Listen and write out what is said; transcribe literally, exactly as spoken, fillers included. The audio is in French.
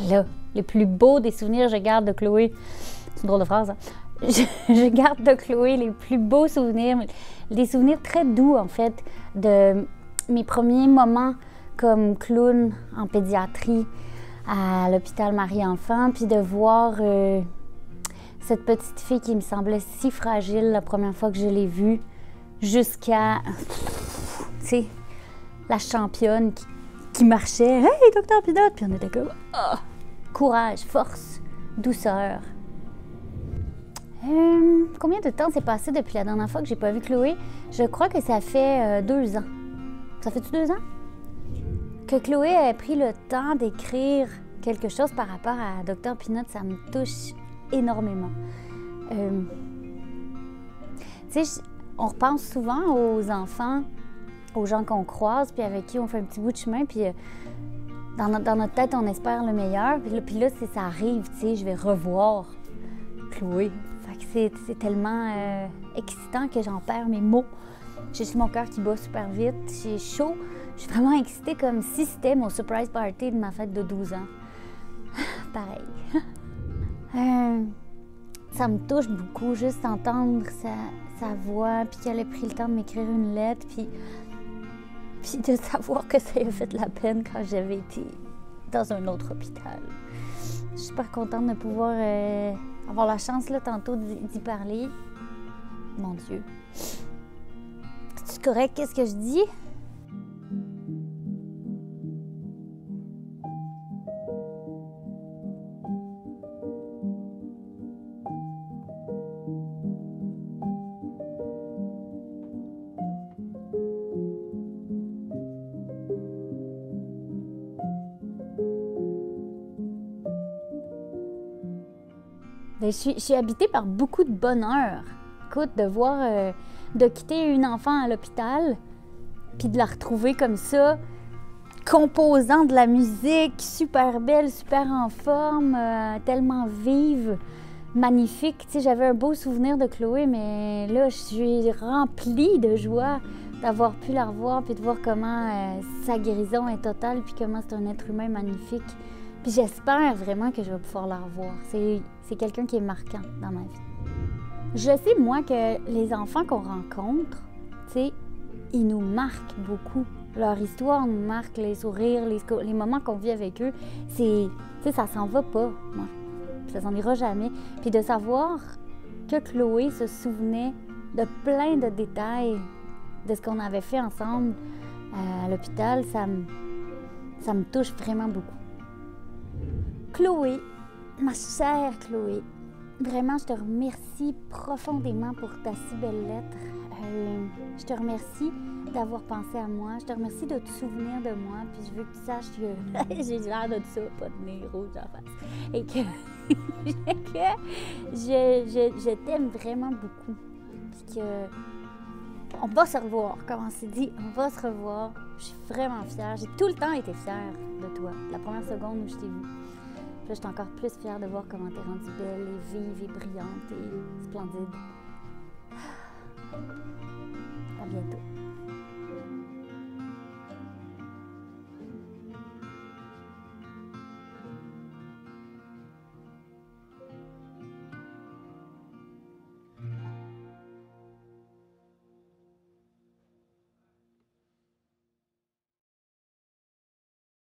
Ben là, les plus beaux des souvenirs, je garde de Chloé. C'est une drôle de phrase, hein? Je, je garde de Chloé les plus beaux souvenirs, des souvenirs très doux, en fait, de mes premiers moments comme clown en pédiatrie à l'hôpital Marie-Enfant, puis de voir euh, cette petite fille qui me semblait si fragile la première fois que je l'ai vue, jusqu'à, tu sais, la championne qui, qui marchait. « Hey, docteur Pinot! » Puis on était comme oh, « Courage, force, douceur. » Euh, combien de temps s'est passé depuis la dernière fois que j'ai pas vu Chloé? Je crois que ça fait euh, deux ans. Ça fait-tu deux ans? Que Chloé ait pris le temps d'écrire quelque chose par rapport à docteur Pinot, ça me touche énormément. Euh, tu sais, on repense souvent aux enfants, aux gens qu'on croise, puis avec qui on fait un petit bout de chemin, puis euh, dans, notre, dans notre tête, on espère le meilleur. Puis là, puis là ça arrive, tu sais, je vais revoir Chloé. C'est, c'est tellement euh, excitant que j'en perds mes mots. J'ai juste mon cœur qui bat super vite. J'ai chaud. Je suis vraiment excitée comme si c'était mon surprise party de ma fête de douze ans. Pareil. euh, ça me touche beaucoup juste entendre sa, sa voix, puis qu'elle ait pris le temps de m'écrire une lettre, puis, puis de savoir que ça a fait la peine quand j'avais été dans un autre hôpital. Je suis super contente de pouvoir euh, avoir la chance là, tantôt d'y parler. Mon Dieu. C'est correct, qu'est-ce que je dis? Je suis, je suis habitée par beaucoup de bonheur. Écoute, de voir, euh, de quitter une enfant à l'hôpital, puis de la retrouver comme ça, composant de la musique, super belle, super en forme, euh, tellement vive, magnifique. Tu sais, j'avais un beau souvenir de Chloé, mais là, je suis remplie de joie d'avoir pu la revoir, puis de voir comment euh, sa guérison est totale, puis comment c'est un être humain magnifique. Puis j'espère vraiment que je vais pouvoir la revoir. C'est, c'est quelqu'un qui est marquant dans ma vie. Je sais, moi, que les enfants qu'on rencontre, tu sais, ils nous marquent beaucoup. Leur histoire nous marque, les sourires, les, les moments qu'on vit avec eux. C'est, tu sais, ça s'en va pas, moi. Ça s'en ira jamais. Puis de savoir que Chloé se souvenait de plein de détails de ce qu'on avait fait ensemble à l'hôpital, ça me, ça me touche vraiment beaucoup. Chloé, ma chère Chloé, vraiment, je te remercie profondément pour ta si belle lettre. Euh, je te remercie d'avoir pensé à moi. Je te remercie de te souvenir de moi. Puis je veux que tu saches que j'ai l'air de ça, pas de nez rouge en face. Et que, que je, je, je t'aime vraiment beaucoup. Puis que on va se revoir, comme on s'est dit, on va se revoir. Je suis vraiment fière. J'ai tout le temps été fière de toi, la première seconde où je t'ai vue. Puis là, je suis encore plus fière de voir comment t'es rendue belle et vive et brillante et splendide.